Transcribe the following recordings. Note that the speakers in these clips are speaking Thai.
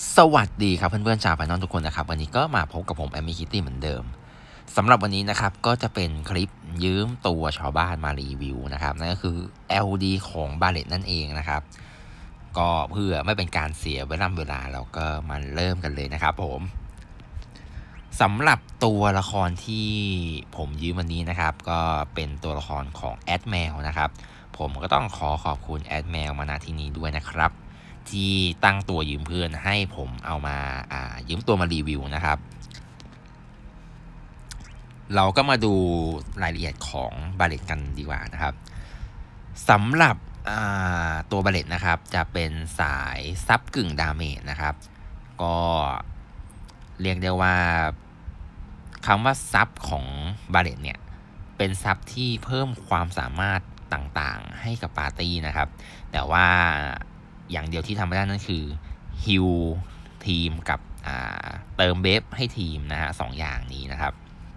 สวัสดีครับเพื่อนๆชาวไฟนอลทุกคนนะครับวันนี้ก็มาพบกับผมแอมมี่คิตตี้เหมือนเดิมสำหรับวันนี้นะครับก็จะเป็นคลิปยืมตัวชาวบ้านมารีวิวนะครับนั่นก็คือ LD ของบาเลตนั่นเองนะครับก็เพื่อไม่เป็นการเสียเวลาเราก็มาเริ่มกันเลยนะครับผมสำหรับตัวละครที่ผมยืมวันนี้นะครับก็เป็นตัวละครของแอดแมวนะครับผมก็ต้องขอบคุณแอดแมวมาณที่นี้ด้วยนะครับที่ตั้งตัวยืมเพื่อนให้ผมเอามายืมตัวมารีวิวนะครับเราก็มาดูรายละเอียดของบาเลตกันดีกว่านะครับสำหรับตัวบาเลตนะครับจะเป็นสายซับกึ่งดาเมจนะครับก็เรียกได้ว่าคำว่าซับของบาเลตเนี่ยเป็นซับที่เพิ่มความสามารถต่างๆให้กับปาร์ตี้นะครับแต่ว่าอย่างเดียวที่ทำไม่ได้นั่นคือฮิลทีมกับเติมเบฟให้ทีมนะฮะสองอย่างนี้นะครับ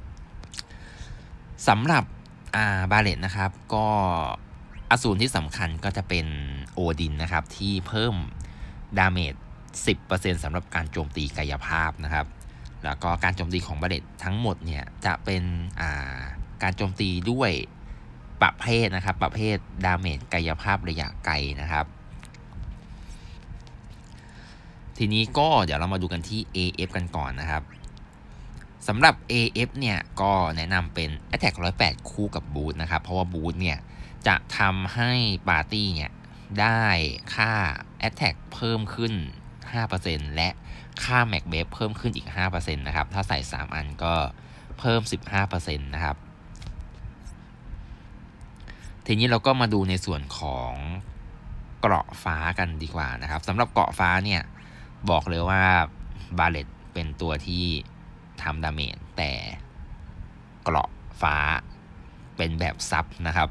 สำหรับบาเลตนะครับก็อสูรที่สำคัญก็จะเป็นโอดินนะครับที่เพิ่มดาเมจ 10% สำหรับการโจมตีกายภาพนะครับแล้วก็การโจมตีของบาเลตทั้งหมดเนี่ยจะเป็นการโจมตีด้วยประเภทนะครับประเภทดาเมจกายภาพระยะไกลนะครับทีนี้ก็เดี๋ยวเรามาดูกันที่ AF กันก่อนนะครับสำหรับ AF เนี่ยก็แนะนำเป็น Attack 108 คู่กับบูทนะครับเพราะว่าบูทเนี่ยจะทำให้ปาร์ตี้เนี่ยได้ค่า Attack เพิ่มขึ้น 5% และค่า Max Base เพิ่มขึ้นอีก 5% นะครับถ้าใส่ 3 อันก็เพิ่ม 15% นะครับทีนี้เราก็มาดูในส่วนของเกราะฟ้ากันดีกว่านะครับสำหรับเกราะฟ้าเนี่ยบอกเลยว่าบาเลตเป็นตัวที่ทำดาเมจแต่เกราะฟ้าเป็นแบบซับนะครับ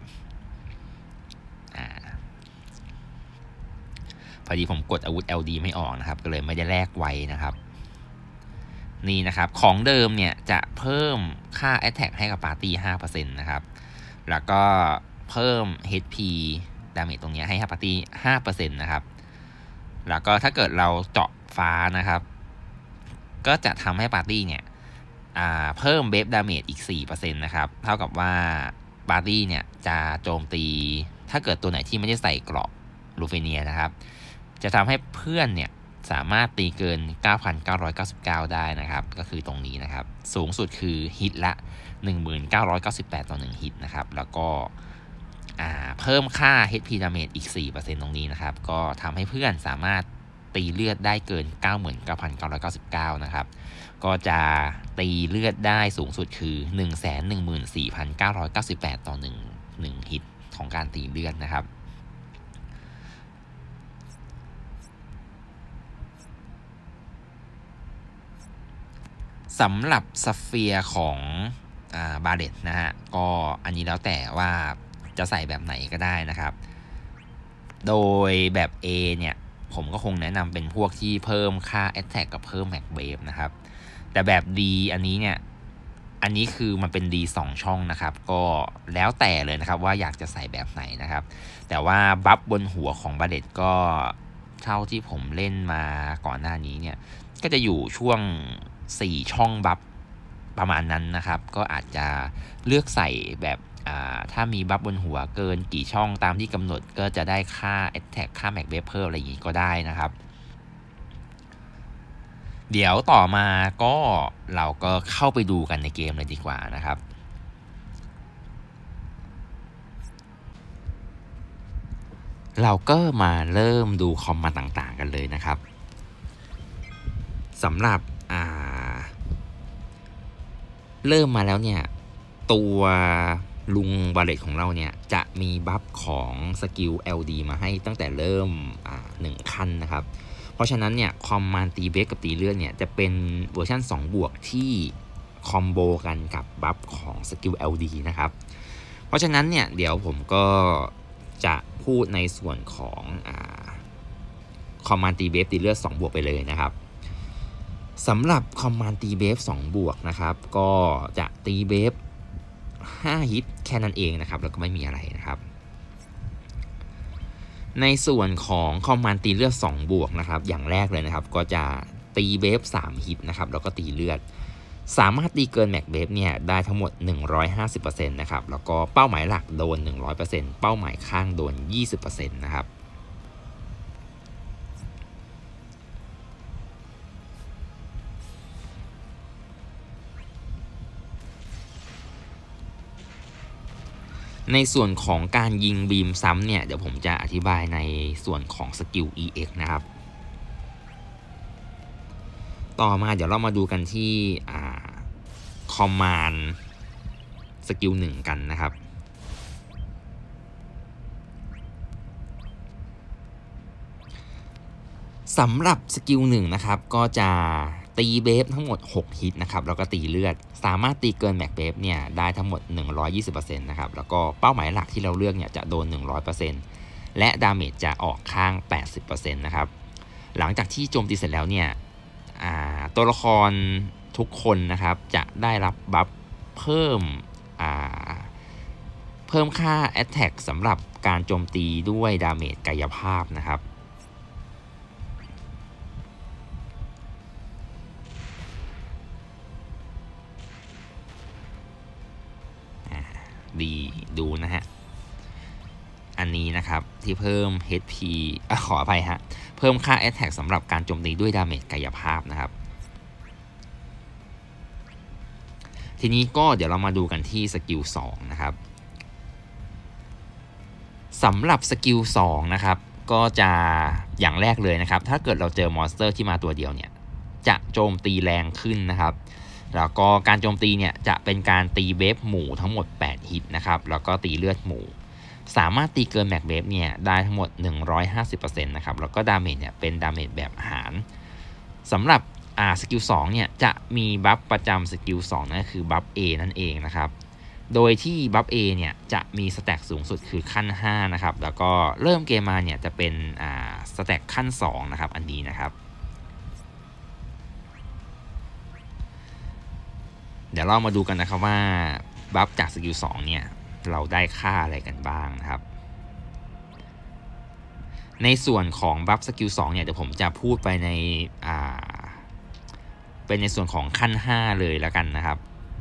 พอดีผมกดอาวุธ LD ไม่ออกนะครับก็เลยไม่ได้แลกไว้นะครับนี่นะครับของเดิมเนี่ยจะเพิ่มค่า Attack ให้กับปาร์ตี้ 5% นะครับแล้วก็เพิ่ม HP ดาเมจตรงนี้ให้ปาร์ตี้ 5% นะครับแล้วก็ถ้าเกิดเราเจาะฟ้านะครับก็จะทำให้ปาร์ตี้เนี่ยเพิ่มเบฟดาเมจอีก 4% นะครับเท่ากับว่าปาร์ตี้เนี่ยจะโจมตีถ้าเกิดตัวไหนที่ไม่ได้ใส่เกราะลูเฟเนียนะครับจะทำให้เพื่อนเนี่ยสามารถตีเกิน 9,999 ได้นะครับก็คือตรงนี้นะครับสูงสุดคือฮิตละ 1998 ต่อ 1 ฮิตนะครับแล้วก็เพิ่มค่า HP damage อีก 4% ตรงนี้นะครับก็ทำให้เพื่อนสามารถตีเลือดได้เกิน 99,999 นะครับก็จะตีเลือดได้สูงสุดคือ 114,998 ต่อ1ฮิตของการตีเลือดนะครับสำหรับสเฟียร์ของบาเลตนะฮะก็อันนี้แล้วแต่ว่าจะใส่แบบไหนก็ได้นะครับโดยแบบ A เนี่ยผมก็คงแนะนำเป็นพวกที่เพิ่มค่า Attack กับเพิ่ม Max Wave นะครับแต่แบบ D อันนี้เนี่ยอันนี้คือมันเป็น D 2 ช่องนะครับก็แล้วแต่เลยนะครับว่าอยากจะใส่แบบไหนนะครับแต่ว่าบัฟบนหัวของบาเลตก็เท่าที่ผมเล่นมาก่อนหน้านี้เนี่ยก็จะอยู่ช่วง4 ช่องบัฟประมาณนั้นนะครับก็อาจจะเลือกใส่แบบถ้ามีบัฟบนหัวเกินกี่ช่องตามที่กำหนดก็จะได้ค่า Attack ค่า Max Wave เพิ่มอะไรอย่างนี้ก็ได้นะครับเดี๋ยวต่อมาก็เราก็เข้าไปดูกันในเกมเลยดีกว่านะครับเราก็มาเริ่มดูคอมมานด์ต่างๆกันเลยนะครับสำหรับเริ่มมาแล้วเนี่ยตัวลุงบาเลตของเราเนี่ยจะมีบัฟของสกิล LD มาให้ตั้งแต่เริ่ม1 ขั้นนะครับเพราะฉะนั้นเนี่ยคอมมานด์ตีเบสกับตีเลือดเนี่ยจะเป็นเวอร์ชัน2 บวกที่คอมโบกันกับบัฟของสกิล LD นะครับเพราะฉะนั้นเนี่ยเดี๋ยวผมก็จะพูดในส่วนของคอมมานด์ตีเบสตีเลือด2 บวกไปเลยนะครับสำหรับคอมมานด์ตีเบฟ2 บวกนะครับก็จะตีเบฟ5 ฮิตแค่นั้นเองนะครับแล้วก็ไม่มีอะไรนะครับในส่วนของคอมมานด์ตีเลือด2บวกนะครับอย่างแรกเลยนะครับก็จะตีเบฟ3ฮิตนะครับแล้วก็ตีเลือดสามารถตีเกินแม็กเบฟเนี่ยได้ทั้งหมด 150% นะครับแล้วก็เป้าหมายหลักโดน 100% เป้าหมายข้างโดน 20% นะครับในส่วนของการยิงบีมซ้ำเนี่ยเดี๋ยวผมจะอธิบายในส่วนของสกิล EX นะครับต่อมาเดี๋ยวเรามาดูกันที่คอมมานด์สกิล1กันนะครับสำหรับสกิล1นะครับก็จะตีเบฟทั้งหมด6ฮิตนะครับแล้วก็ตีเลือดสามารถตีเกินแม็กเบฟเนี่ยได้ทั้งหมด 120% นะครับแล้วก็เป้าหมายหลักที่เราเลือกเนี่ยจะโดน 100% และดาเมจจะออกข้าง 80% นะครับหลังจากที่โจมตีเสร็จแล้วเนี่ยตัวละครทุกคนนะครับจะได้รับบัฟเพิ่มค่า Attack สำหรับการโจมตีด้วยดาเมจกายภาพนะครับดีดูนะฮะอันนี้นะครับที่เพิ่ม HP ขออภัยฮะเพิ่มค่า Attack สำหรับการโจมตีด้วยดาเมจกายภาพนะครับทีนี้ก็เดี๋ยวเรามาดูกันที่สกิล2นะครับสำหรับสกิล2นะครับก็จะอย่างแรกเลยนะครับถ้าเกิดเราเจอมอนสเตอร์ที่มาตัวเดียวเนี่ยจะโจมตีแรงขึ้นนะครับแล้วก็การโจมตีเนี่ยจะเป็นการตีเบฟหมู่ทั้งหมด8ฮิตนะครับแล้วก็ตีเลือดหมู่สามารถตีเกินแม็กเบฟเนี่ยได้ทั้งหมด 150% นะครับแล้วก็ดาเมจเนี่ยเป็นดาเมจแบบหารสำหรับสกิล2เนี่ยจะมีบัฟประจำสกิล2นั่นคือบัฟ A นั่นเองนะครับโดยที่บัฟ A เนี่ยจะมีสแต็กสูงสุดคือขั้น5นะครับแล้วก็เริ่มเกมมาเนี่ยจะเป็นสแต็กขั้น2นะครับอันนี้นะครับเดี๋ยวเรามาดูกันนะครับว่าบัฟจากสกิล2เนี่ยเราได้ค่าอะไรกันบ้างนะครับในส่วนของบัฟสกิล2เนี่ยเดี๋ยวผมจะพูดไปในเป็นในส่วนของขั้น5เลยแล้วกันนะครับ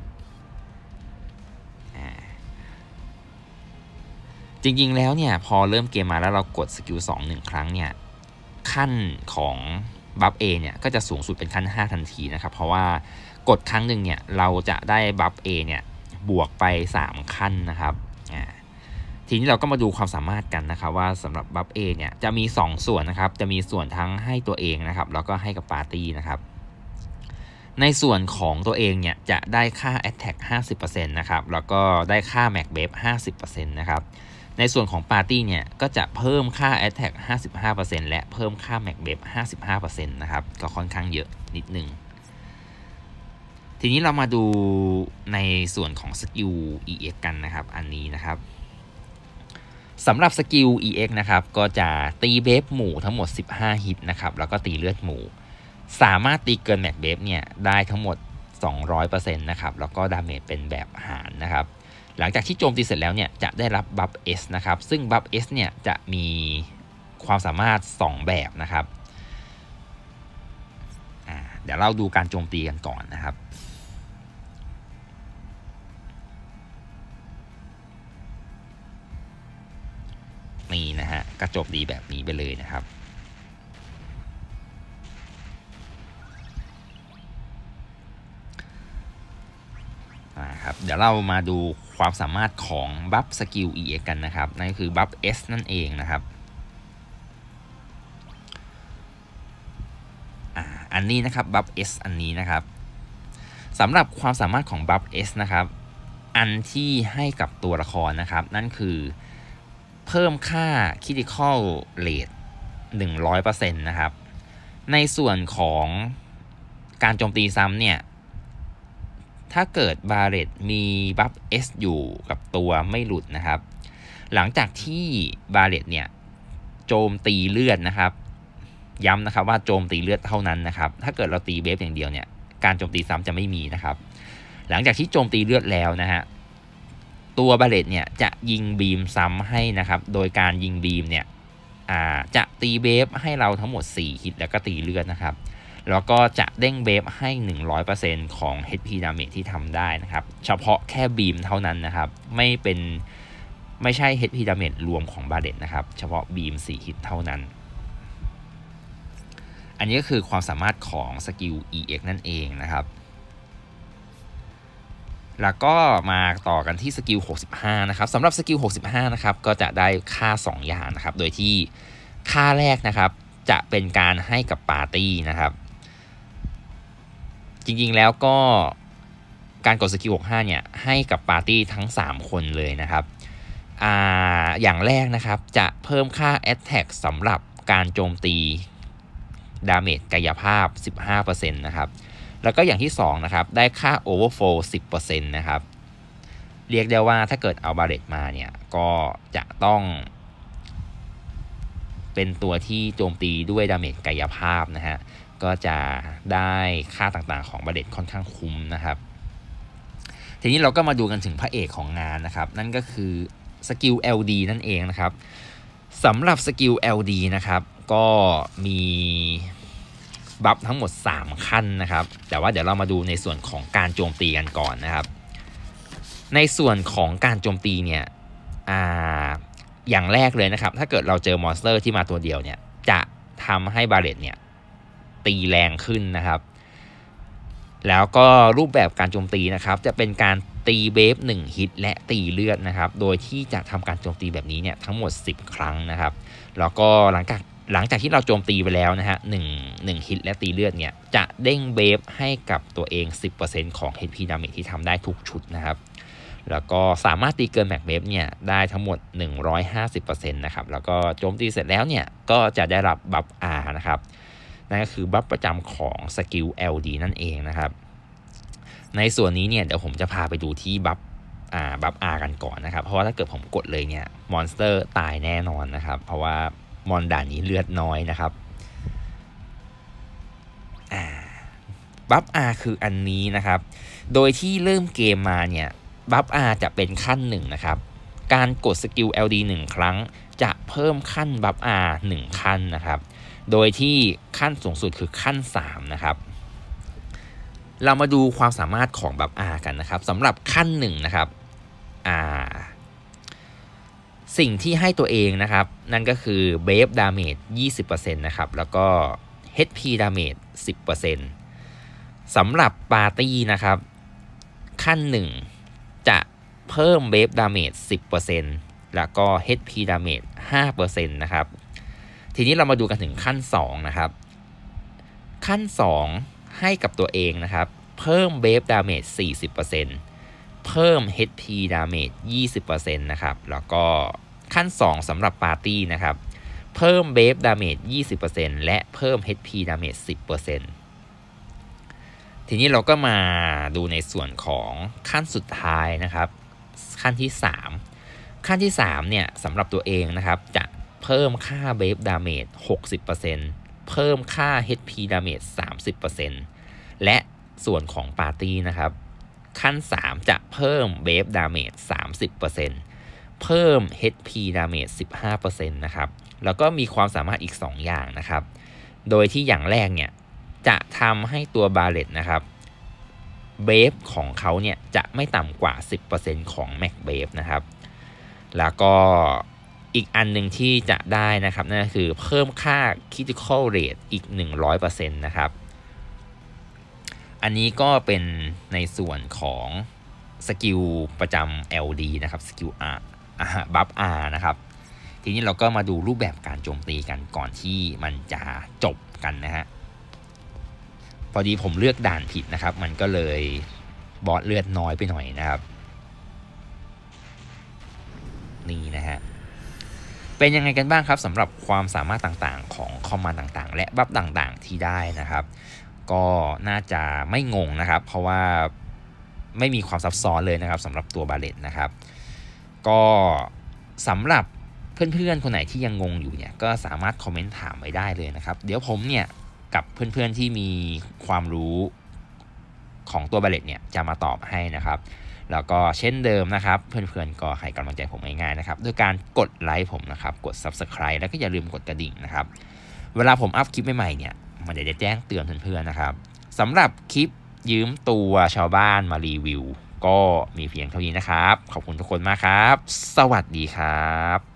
จริงๆแล้วเนี่ยพอเริ่มเกมมาแล้วเรากดสกิล2 1ครั้งเนี่ยขั้นของบัฟ A เนี่ยก็จะสูงสุดเป็นขั้น5ทันทีนะครับเพราะว่ากดครั้งหนึ่งเนี่ยเราจะได้บัฟ A เนี่ยบวกไป3ขั้นนะครับทีนี้เราก็มาดูความสามารถกันนะครับว่าสำหรับบัฟ A เนี่ยจะมี2ส่วนนะครับจะมีส่วนทั้งให้ตัวเองนะครับแล้วก็ให้กับปาร์ตี้นะครับในส่วนของตัวเองเนี่ยจะได้ค่า Attack 50% นะครับแล้วก็ได้ค่า Max Buff 50% นะครับในส่วนของปาร์ตี้เนี่ยก็จะเพิ่มค่า Attack 55% และเพิ่มค่า Max Buff 55% นะครับก็ค่อนข้างเยอะนิดนึงทีนี้เรามาดูในส่วนของสกิล EX กันนะครับอันนี้นะครับสำหรับสกิล EX นะครับก็จะตีเบฟหมู่ทั้งหมด15ฮิตนะครับแล้วก็ตีเลือดหมู่สามารถตีเกินแม็กเบฟเนี่ยได้ทั้งหมด 200% นะครับแล้วก็ดาเมจเป็นแบบหารนะครับหลังจากที่โจมตีเสร็จแล้วเนี่ยจะได้รับบัฟ S นะครับซึ่งบัฟ S เนี่ยจะมีความสามารถ2แบบนะครับเดี๋ยวเราดูการโจมตีกันก่อนนะครับนี่นะฮะกระจบดีแบบนี้ไปเลยนะครับครับเดี๋ยวเรามาดูความสามารถของบัฟสกิล EX กันนะครับนั่นก็คือบัฟ S นั่นเองนะครับอันนี้นะครับบัฟ S อันนี้นะครับสำหรับความสามารถของบัฟ S นะครับอันที่ให้กับตัวละครนะครับนั่นคือเพิ่มค่า Critical Rate 100% นะครับในส่วนของการโจมตีซ้ำเนี่ยถ้าเกิดบาเรตมีบัฟ S อยู่กับตัวไม่หลุดนะครับหลังจากที่บาเรตเนี่ยโจมตีเลือดนะครับย้ำนะครับว่าโจมตีเลือดเท่านั้นนะครับถ้าเกิดเราตีเบฟอย่างเดียวเนี่ยการโจมตีซ้ำจะไม่มีนะครับหลังจากที่โจมตีเลือดแล้วนะฮะตัวบาเรตเนี่ยจะยิงบีมซ้ำให้นะครับโดยการยิงบีมเนี่ยจะตีเบฟให้เราทั้งหมด4ฮิตแล้วก็ตีเลือดนะครับแล้วก็จะเด้งเบฟให้ 100% ของ HP damage ที่ทำได้นะครับเฉพาะแค่บีมเท่านั้นนะครับไม่ใช่ HP damage รวมของบาเลตนะครับเฉพาะบีม4ฮิตเท่านั้นอันนี้ก็คือความสามารถของสกิล EX นั่นเองนะครับแล้วก็มาต่อกันที่สกิล65นะครับสำหรับสกิล65นะครับก็จะได้ค่า2อย่างนะครับโดยที่ค่าแรกนะครับจะเป็นการให้กับปาร์ตี้นะครับจริงๆแล้วก็การกดสกิล65เนี่ยให้กับปาร์ตี้ทั้ง3คนเลยนะครับอย่างแรกนะครับจะเพิ่มค่า Attack สำหรับการโจมตีดาเมจกายภาพ 15% นะครับแล้วก็อย่างที่2นะครับได้ค่า Overflow 10% นะครับเรียกได้ว่าถ้าเกิดเอาบาเลตมาเนี่ยก็จะต้องเป็นตัวที่โจมตีด้วยดาเมจกายภาพนะฮะก็จะได้ค่าต่างๆของบาเลตค่อนข้างคุ้มนะครับทีนี้เราก็มาดูกันถึงพระเอกของงานนะครับนั่นก็คือสกิล LD นั่นเองนะครับสำหรับสกิล LD นะครับก็มีบัฟทั้งหมด3ขั้นนะครับแต่ว่าเดี๋ยวเรามาดูในส่วนของการโจมตีกันก่อนนะครับในส่วนของการโจมตีเนี่ยอย่างแรกเลยนะครับถ้าเกิดเราเจอมอนสเตอร์ที่มาตัวเดียวเนี่ยจะทำให้บาเลตเนี่ยตีแรงขึ้นนะครับแล้วก็รูปแบบการโจมตีนะครับจะเป็นการตีเบฟ1ฮิตและตีเลือดนะครับโดยที่จะทำการโจมตีแบบนี้เนี่ยทั้งหมด10ครั้งนะครับแล้วก็หลังจากที่เราโจมตีไปแล้วนะฮะ1ฮิตและตีเลือดเนี่ยจะเด้งเบฟให้กับตัวเอง 10% ของ HP damage ที่ทำได้ทุกชุดนะครับแล้วก็สามารถตีเกินแม็กเบฟเนี่ยได้ทั้งหมด 150% นะครับแล้วก็โจมตีเสร็จแล้วเนี่ยก็จะได้รับบัฟ R นะครับนั่นก็คือบัฟประจำของสกิล LD นั่นเองนะครับในส่วนนี้เนี่ยเดี๋ยวผมจะพาไปดูที่บัฟR กันก่อนนะครับเพราะว่าถ้าเกิดผมกดเลยเนี่ยมอนสเตอร์ตายแน่นอนนะครับเพราะว่ามอนด่านนี้เลือดน้อยนะครับบัฟ R คืออันนี้นะครับโดยที่เริ่มเกมมาเนี่ยบัฟ R จะเป็นขั้น1นะครับการกดสกิล LD 1ครั้งจะเพิ่มขั้นบัฟ R 1ขั้นนะครับโดยที่ขั้นสูงสุดคือขั้น3นะครับเรามาดูความสามารถของบัฟ R กันนะครับสำหรับขั้น1นะครับสิ่งที่ให้ตัวเองนะครับนั่นก็คือเบฟดาเมจ 20% นะครับแล้วก็ HP ดาเมจ 10% สำหรับปาร์ตี้นะครับขั้น1จะเพิ่มเบฟดาเมจ 10% แล้วก็ HP ดาเมจ 5% นะครับทีนี้เรามาดูกันถึงขั้น2นะครับขั้น2ให้กับตัวเองนะครับเพิ่มเบฟดาเมจ 40% เพิ่ม HP ดาเมจ 20% นะครับแล้วก็ขั้น2สำหรับปาร์ตี้นะครับเพิ่มเบฟดาเมจ 20% และเพิ่ม HP ดาเมจ 10% ทีนี้เราก็มาดูในส่วนของขั้นสุดท้ายนะครับขั้นที่3เนี่ยสำหรับตัวเองนะครับจะเพิ่มค่าเบฟดาเมจ 60% เพิ่มค่า HP ดาเมจ 30% และส่วนของปาร์ตี้นะครับขั้น3จะเพิ่มเบฟดาเมจ 30% เพิ่ม HP ดาเมจ 15% นะครับแล้วก็มีความสามารถอีก2อย่างนะครับโดยที่อย่างแรกเนี่ยจะทำให้ตัวบาเลตนะครับเบฟของเขาเนี่ยจะไม่ต่ำกว่า 10% ของแม็กเบฟนะครับแล้วก็อีกอันหนึ่งที่จะได้นะครับนั่นก็คือเพิ่มค่า Critical Rate อีก 100% นะครับอันนี้ก็เป็นในส่วนของสกิลประจำ LD นะครับสกิลบัฟ R นะครับทีนี้เราก็มาดูรูปแบบการโจมตีกันก่อนที่มันจะจบกันนะฮะพอดีผมเลือกด่านผิดนะครับมันก็เลยบอสเลือดน้อยไปหน่อยนะครับนี่นะฮะเป็นยังไงกันบ้างครับสำหรับความสามารถต่างๆของคอมมานด์ต่างๆและบัฟต่างๆที่ได้นะครับก็น่าจะไม่งงนะครับเพราะว่าไม่มีความซับซ้อนเลยนะครับสำหรับตัวบาเลตนะครับก็สำหรับเพื่อนๆคนไหนที่ยังงงอยู่เนี่ยก็สามารถคอมเมนต์ถามไว้ได้เลยนะครับเดี๋ยวผมเนี่ยกับเพื่อนๆที่มีความรู้ของตัวบาเลตเนี่ยจะมาตอบให้นะครับแล้วก็เช่นเดิมนะครับเพื่อนๆก็ให้กำลังใจผมง่ายๆนะครับด้วยการกดไลค์ผมนะครับกด Subscribe แล้วก็อย่าลืมกดกระดิ่งนะครับเวลาผมอัพคลิปใหม่ๆเนี่ยมันจะแจ้งเตือนเพื่อนๆนะครับสำหรับคลิปยืมตัวชาวบ้านมารีวิวก็มีเพียงเท่านี้นะครับขอบคุณทุกคนมากครับสวัสดีครับ